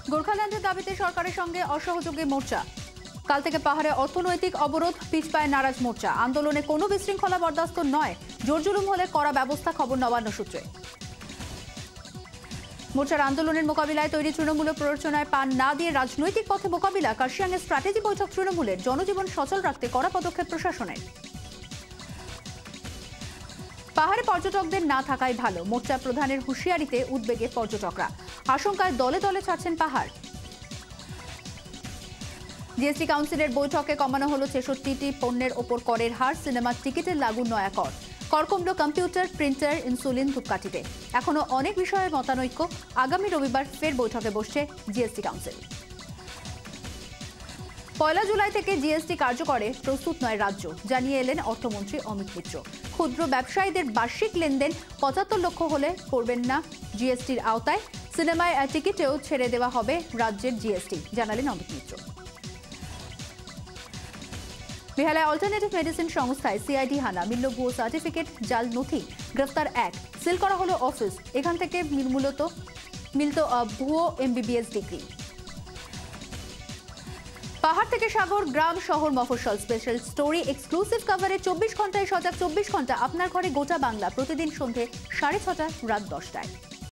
গোর্খাল্যান্ডের দাবিতে সরকারের সঙ্গে অসহযোগী মোর্চা। কাল থেকে পাহাড়ে অর্থনৈতিক অবরোধ, পিছপায় নারাজ মোর্চা। আন্দোলনে কোনো বিশৃঙ্খলা বরদাস্ত নয়, জোর জুলুম হলে কড়া ব্যবস্থা, খবর নবান্ন সূত্রে। মোর্চার আন্দোলনের মোকাবিলায় তৈরি তৃণমূলের প্ররোচনায় পান না দিয়ে রাজনৈতিক পথে মোকাবিলা। কার্শিয়াংয়ে স্ট্র্যাটেজি বৈঠক তৃণমূলের। জনজীবন সচল রাখতে কড়া পদক্ষেপ প্রশাসনের। পাহাড়ে পর্যটকদের না থাকাই ভালো, মোর্চা প্রধানের হুঁশিয়ারিতে উদ্বেগে পর্যটকরা। আশঙ্কায় দলে দলে ছাড়ছেন পাহাড়। জিএসটি কাউন্সিলের বৈঠকে কমানো হলো ৬৬টি পণ্যের ওপর করের হার। সিনেমার টিকিটের লাগু নয়া কর। কর কমল কম্পিউটার, প্রিন্টার, ইনসুলিন, ধূপকাঠিতে। এখনো অনেক বিষয়ে মতানৈক্য। আগামী রবিবার ফের বৈঠকে বসছে জিএসটি কাউন্সিল। ১ জুলাই থেকে জিএসটি কার্যকরে প্রস্তুত নয় রাজ্য, জানিয়ে এলেন অর্থমন্ত্রী অমিত মিত্র। ক্ষুদ্র ব্যবসায়ীদের বার্ষিক লেনদেন ৭৫ লক্ষ হলে পড়বেন না জিএসটির আওতায়। সিনেমায় টিকিটেও ছেড়ে দেওয়া হবে রাজ্যের জিএসটি, জানালেন অমিত মিত্র। বেহালায় অল্টারনেটিভ মেডিসিন সংস্থায় সিআইডি হানা, মিলল ভুয়ো সার্টিফিকেট, জাল নথি, গ্রেফতার ১। সিল করা হলো অফিস, এখান থেকে মিলত ভুয়ো এমবিবিএস ডিগ্রি। পাহাড় থেকে সাগর, গ্রাম, শহর, মফস্বল, স্পেশাল স্টোরি, এক্সক্লুসিভ কভারে ২৪ ঘন্টায় সজাগ ২৪ ঘন্টা আপনার ঘরে গোটা বাংলা। প্রতিদিন সন্ধে ৬:৩০, রাত ১০টায়।